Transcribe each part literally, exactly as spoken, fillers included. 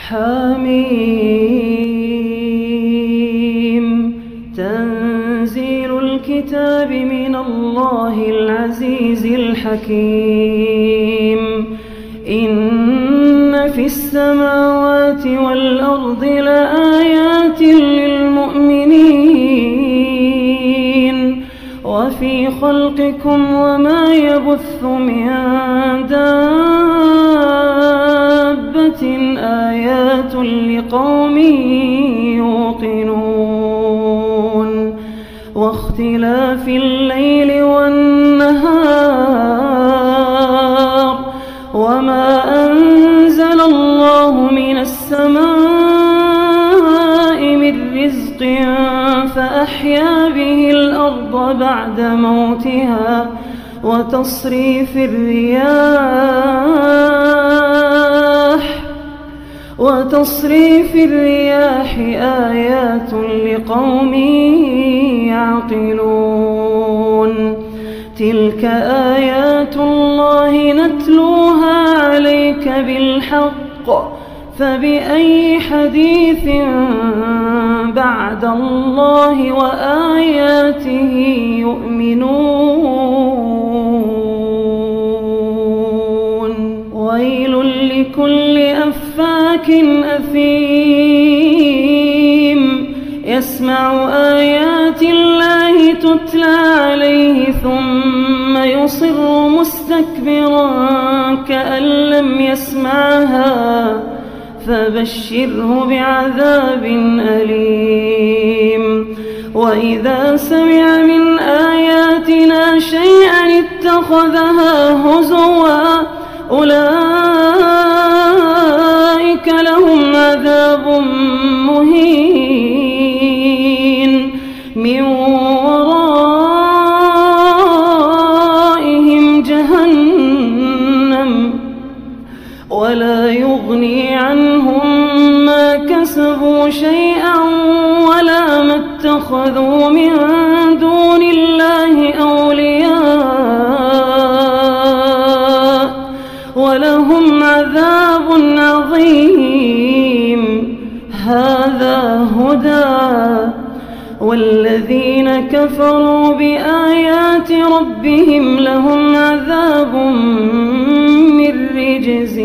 حميم تنزيل الكتاب من الله العزيز الحكيم إن في السماوات والأرض لآيات للمؤمنين وفي خلقكم وما يبث من دابة آيات لقوم يوقنون واختلاف الليل والنهار وما أنزل الله من السماء من رزق فأحيا به الأرض بعد موتها وتصريف الرياح وتصريف الرياح آيات لقوم يعقلون تلك آيات الله نتلوها عليك بالحق فبأي حديث بعد الله وآياته يؤمنون ويل لكل أفاك أثيم يسمع آيات الله تتلى عليه ثم يصر مستكبرا كأن لم يسمعها فبشره بعذاب أليم وإذا سمع من آياتنا شيئا اتخذها هزوا أولئك لهم عذاب مهين من ورائهم جهنم ولا يغني عنهم ما كسبوا شيئا ولا ما اتخذوا من دون الله أولياء ولهم عذاب عظيم هذا هدى والذين كفروا بآيات ربهم لهم عذاب من رجز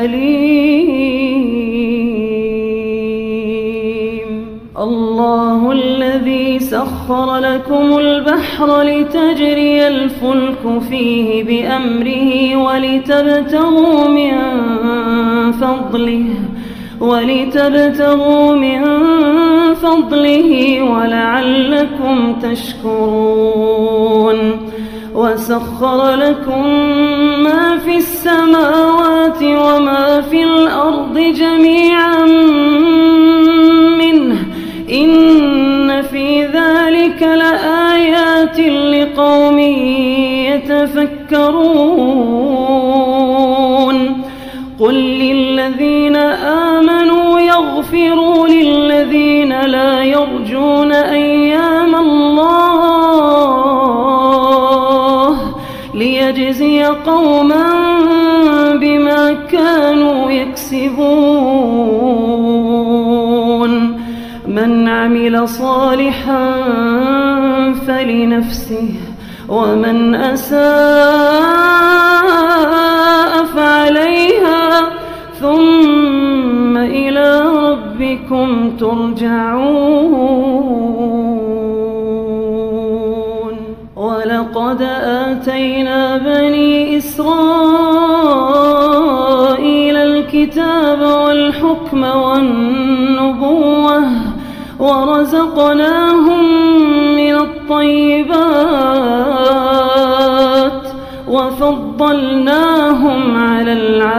أليم الله الذي سخر لكم البحر لتجري الفلك فيه بأمره ولتبتغوا من فضله ولتبتغوا من فضله ولعلكم تشكرون وسخر لكم ما في السماوات وما في الأرض جميعا منه إن في ذلك لآيات لقوم يتفكرون قل للذين آمنوا يغفروا للذين لا يرجون أيام الله ليجزي قوما بما كانوا يكسبون من عمل صالحا فلنفسه ومن أساء فعليها ثم إلى ربكم ترجعون ولقد آتينا بني إسرائيل الكتاب والحكم والنبوة ورزقناهم من الطيبات وفضلناهم على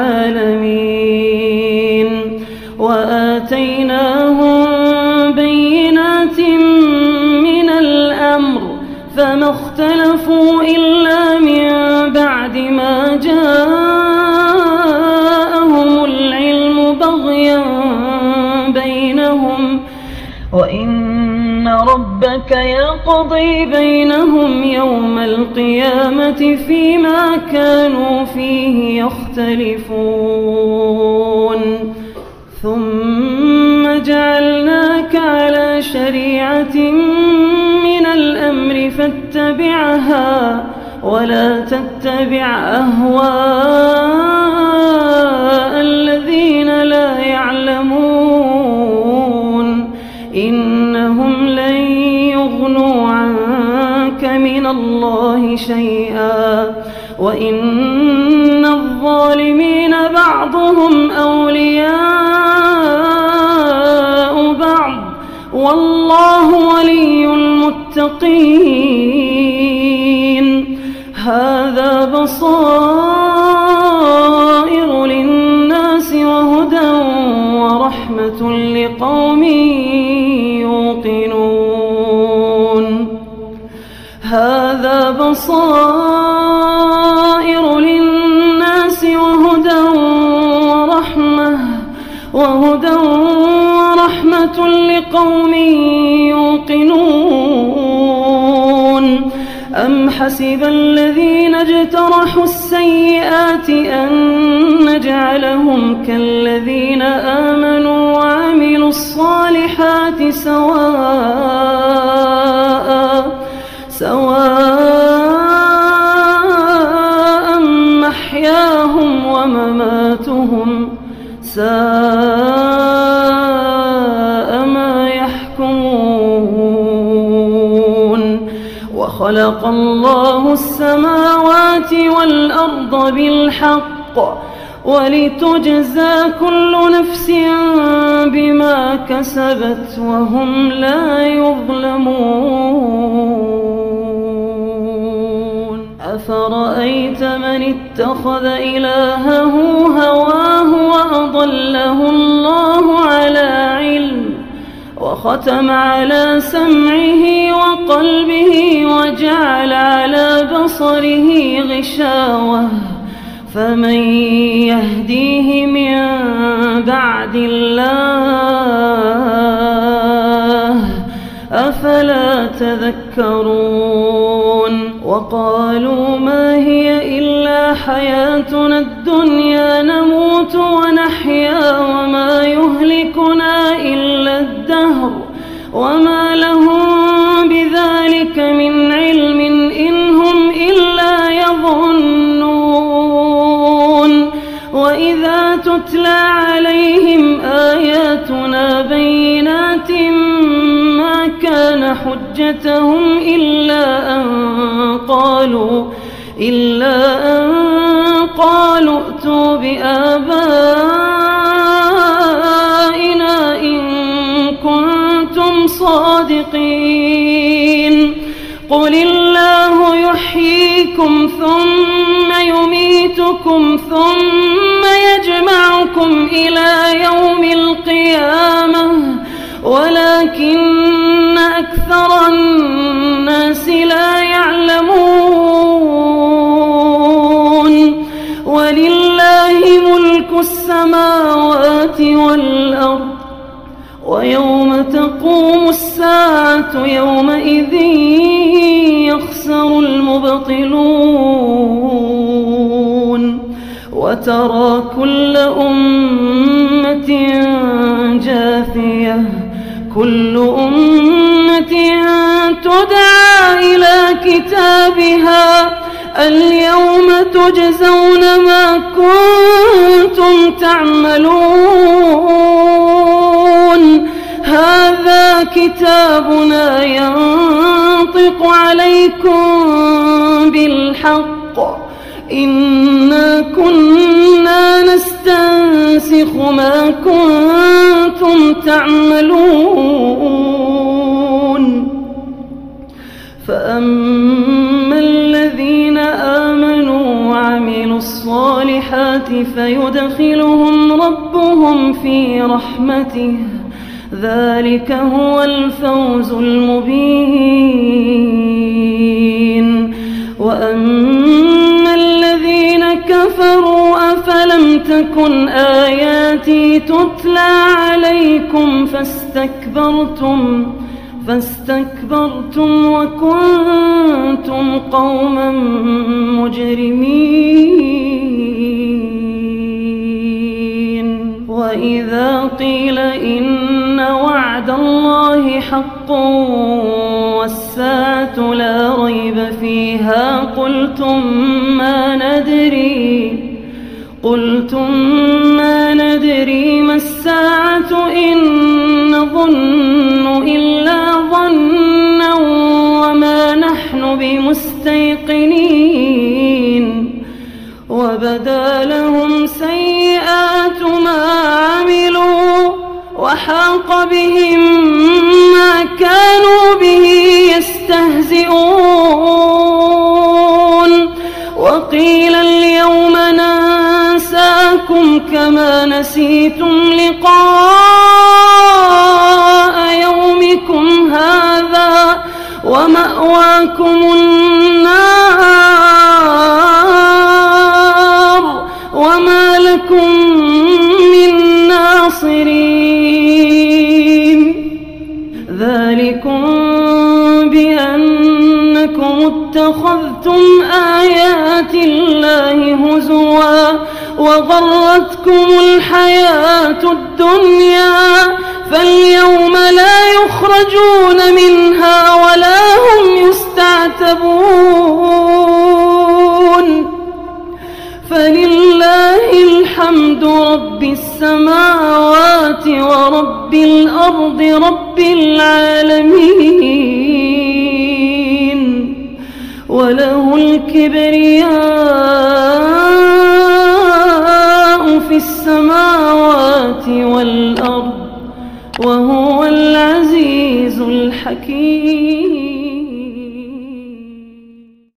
العالمين وآتيناهم بينات من الأمر فما اختلفوا إلا من بعد ما جاءهم العلم بغيا بينهم وإن ربك يقضي بينهم يوم القيامة فيما كانوا فيه يختلفون ثم جعلناك على شريعة من الأمر فاتبعها ولا تتبع أهواء الذين لا يعلمون إنهم لن يغنوا عنك من الله شيئا وإن الظالمين بعضهم أولياء بعض والله ولي المتقين. هذا بصائر للناس وهدى ورحمة لقوم يوقنون. هذا بصائر للناس وهدى ورحمة وهدى ورحمة لقوم يوقنون. أم حسب الذين اجترحوا السيئات أن نجعلهم كالذين آمنوا وعملوا الصالحات سواء سواء محياهم ومماتهم ساء ما يحكمون. وخلق الله السماوات والأرض بالحق ولتجزى كل نفس بما كسبت وهم لا يظلمون. أفرأيت من اتخذ إلهه هواه وأضله الله على علم وختم على سمعه وقلبه وجعل على بصره غشاوة فمن يهديه من بعد الله أفلا تذكرون. وقالوا ما هي إلا حياتنا الدنيا نموت ونحيا وما يهلكنا إلا الدهر وما لهم بذلك من علم إن هم إلا يظنون. وإذا تتلى عليهم آياتنا بينات ما كان حجتهم إلا أن قالوا إلا أن قالوا ائتوا بآبائنا إن كنتم صادقين. قل الله يحييكم ثم يميتكم ثم يجمعكم إلى يوم القيامة ولكن أكثر الناس لا يعلمون. ولله ملك السماوات والأرض ويوم تقوم الساعة يومئذ يخسر المبطلون. وترى كل أمة جاثية كل أمة تدعى إلى كتابها اليوم تجزون ما كنتم تعملون. هذا كتابنا ينطق عليكم بالحق إنا كنا نستنسخ ما كنتم تعملون. فأما الذين آمنوا وعملوا الصالحات فيدخلهم ربهم في رحمته ذلك هو الفوز المبين. وأما الذين كفروا أفلم تكن آياتي تتلى عليكم فاستكبرتم فاستكبرتم وكنتم قوما مجرمين. وإذ فإذا قيل إن وعد الله حق والساعة لا ريب فيها قلتم ما ندري قلتم ما ندري ما الساعة إن نظن إلا ظنا وما نحن بمستيقنين وبدا لهم سيئات ما عملوا وحاق بهم ما كانوا به يستهزئون وقيل اليوم ننساكم كما نسيتم لقاء يومكم هذا ومأواكم النار وما لكم من ناصرين ذلكم بأنكم اتخذتم آيات الله هزوا وغرتكم الحياة الدنيا فاليوم لا يخرجون منها ولا هم يستعتبون فلله الحمد رب السماوات ورب الأرض رب العالمين وله الكبرياء في السماوات والأرض وهو العزيز الحكيم.